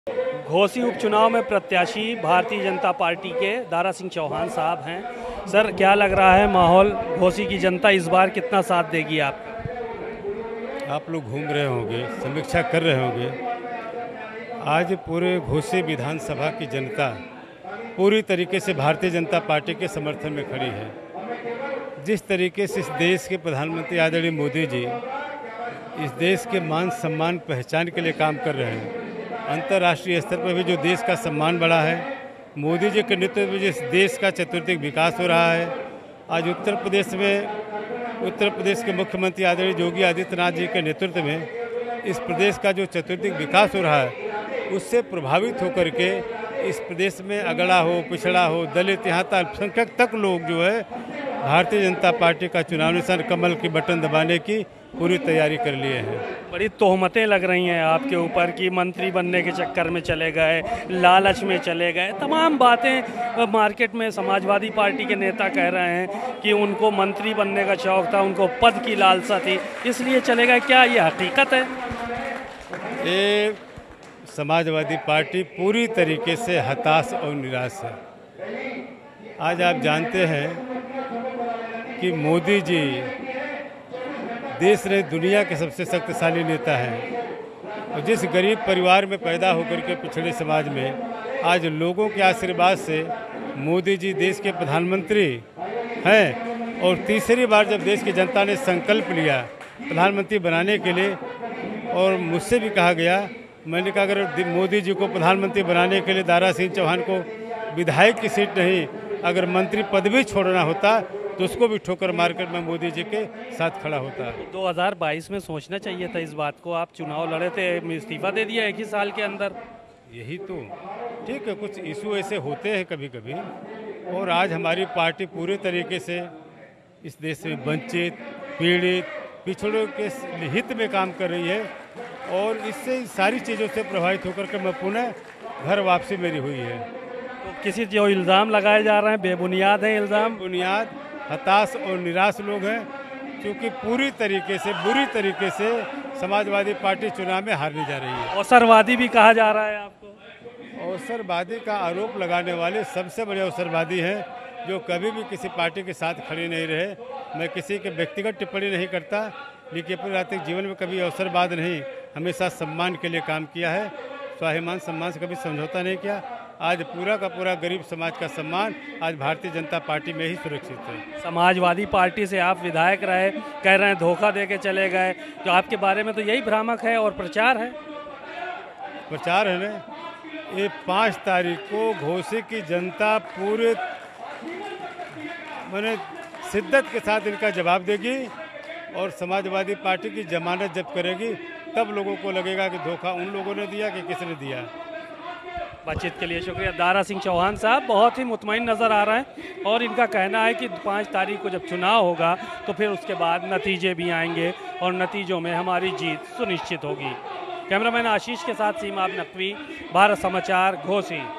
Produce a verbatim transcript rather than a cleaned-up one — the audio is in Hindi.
घोसी उपचुनाव में प्रत्याशी भारतीय जनता पार्टी के दारा सिंह चौहान साहब हैं। सर, क्या लग रहा है माहौल? घोसी की जनता इस बार कितना साथ देगी आप? आप लोग घूम रहे होंगे, समीक्षा कर रहे होंगे। आज पूरे घोसी विधानसभा की जनता पूरी तरीके से भारतीय जनता पार्टी के समर्थन में खड़ी है। जिस तरीके से इस देश के प्रधानमंत्री आदरणीय मोदी जी इस देश के मान सम्मान पहचान के लिए काम कर रहे हैं, अंतर्राष्ट्रीय स्तर पर भी जो देश का सम्मान बढ़ा है, मोदी जी के नेतृत्व में जिस देश का चतुर्दिक विकास हो रहा है। आज उत्तर प्रदेश में उत्तर प्रदेश के मुख्यमंत्री आदरणीय योगी आदित्यनाथ जी के नेतृत्व में इस प्रदेश का जो चतुर्दिक विकास हो रहा है, उससे प्रभावित होकर के इस प्रदेश में अगड़ा हो, पिछड़ा हो, दलित, यहाँ तक अल्पसंख्यक तक लोग जो है भारतीय जनता पार्टी का चुनाव निशान कमल की बटन दबाने की पूरी तैयारी कर लिए हैं। बड़ी तोहमतें लग रही हैं आपके ऊपर कि मंत्री बनने के चक्कर में चले गए, लालच में चले गए, तमाम बातें मार्केट में समाजवादी पार्टी के नेता कह रहे हैं कि उनको मंत्री बनने का शौक था, उनको पद की लालसा थी, इसलिए चले गए। क्या ये हकीकत है? ये समाजवादी पार्टी पूरी तरीके से हताश और निराश है। आज आप जानते हैं कि मोदी जी देश ने दुनिया के सबसे शक्तिशाली नेता हैं और जिस गरीब परिवार में पैदा होकर के पिछड़े समाज में आज लोगों के आशीर्वाद से मोदी जी देश के प्रधानमंत्री हैं और तीसरी बार जब देश की जनता ने संकल्प लिया प्रधानमंत्री बनाने के लिए और मुझसे भी कहा गया, मैंने कहा अगर मोदी जी को प्रधानमंत्री बनाने के लिए दारा सिंह चौहान को विधायक की सीट नहीं, अगर मंत्री पद भी छोड़ना होता तो उसको भी ठोकर मारकर मैं मोदी जी के साथ खड़ा होता। दो हज़ार बाईस में सोचना चाहिए था इस बात को। आप चुनाव लड़े थे, इस्तीफा दे दिया एक ही साल के अंदर। यही तो ठीक है, कुछ इशू ऐसे होते हैं कभी कभी, और आज हमारी पार्टी पूरे तरीके से इस देश में वंचित, पीड़ित, पिछड़ों के हित में काम कर रही है और इससे सारी चीज़ों से प्रभावित होकर के मैं पुनः घर वापसी मेरी हुई है। तो किसी जो इल्ज़ाम लगाए जा रहे हैं बेबुनियाद हैं इल्ज़ाम? बुनियाद हताश और निराश लोग हैं, क्योंकि पूरी तरीके से बुरी तरीके से समाजवादी पार्टी चुनाव में हारने जा रही है। अवसरवादी भी कहा जा रहा है आपको? अवसरवादी का आरोप लगाने वाले सबसे बड़े अवसरवादी हैं जो कभी भी किसी पार्टी के साथ खड़े नहीं रहे। मैं किसी के व्यक्तिगत टिप्पणी नहीं करता, लेकिन अपने राजनीतिक जीवन में कभी अवसरवाद नहीं, हमेशा सम्मान के लिए काम किया है। स्वाभिमान सम्मान से कभी समझौता नहीं किया। आज पूरा का पूरा गरीब समाज का सम्मान आज भारतीय जनता पार्टी में ही सुरक्षित है। समाजवादी पार्टी से आप विधायक रहे, कह रहे हैं धोखा दे के चले गए, तो आपके बारे में तो यही भ्रामक है और प्रचार है। प्रचार है ना, ये पाँच तारीख को घोसी की जनता पूरे मैंने शिद्दत के साथ इनका जवाब देगी और समाजवादी पार्टी की जमानत जब्त करेगी, तब लोगों को लगेगा कि धोखा उन लोगों ने दिया कि किसने दिया। बातचीत के लिए शुक्रिया। दारा सिंह चौहान साहब बहुत ही मुतमईन नज़र आ रहे हैं और इनका कहना है कि पाँच तारीख को जब चुनाव होगा तो फिर उसके बाद नतीजे भी आएंगे और नतीजों में हमारी जीत सुनिश्चित होगी। कैमरामैन आशीष के साथ सीमा नकवी, भारत समाचार, घोसी।